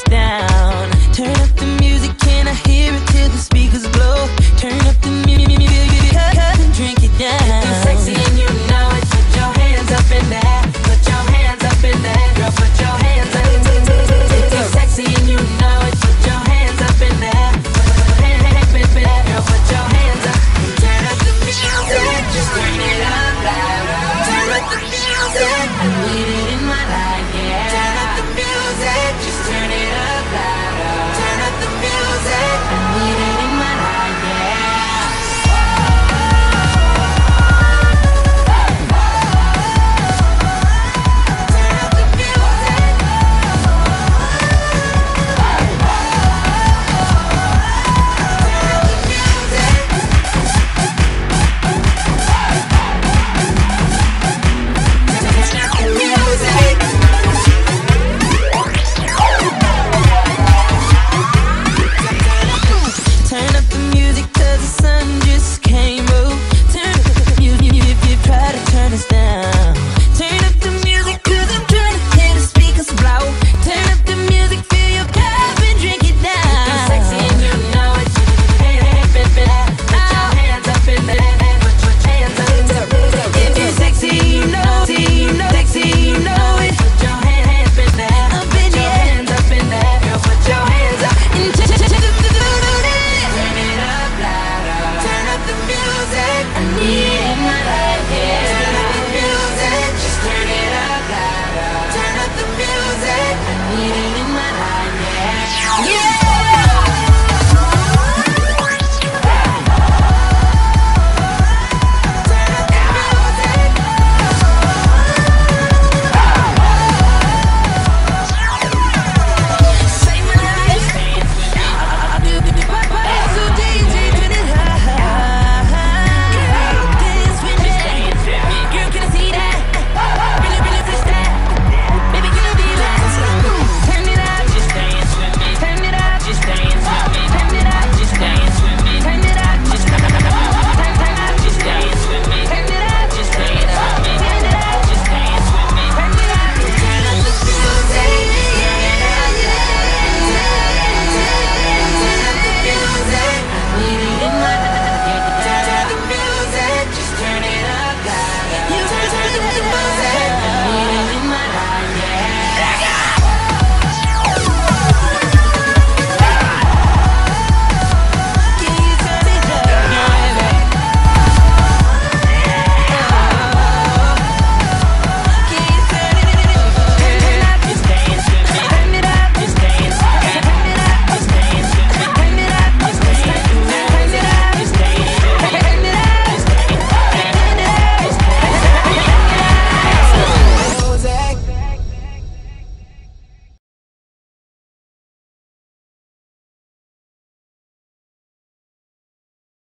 down. Turn up the music, can I hear it till the speakers blow? Turn up the music, and drink it down. You're sexy and you know it. Put your hands up in there. Put your hands up in there. Girl, put your hands up. You're sexy and you know it. Put your hands up in there. Girl, put your hands up. Turn up the music, just turn it up loud. Turn up the music, I need it.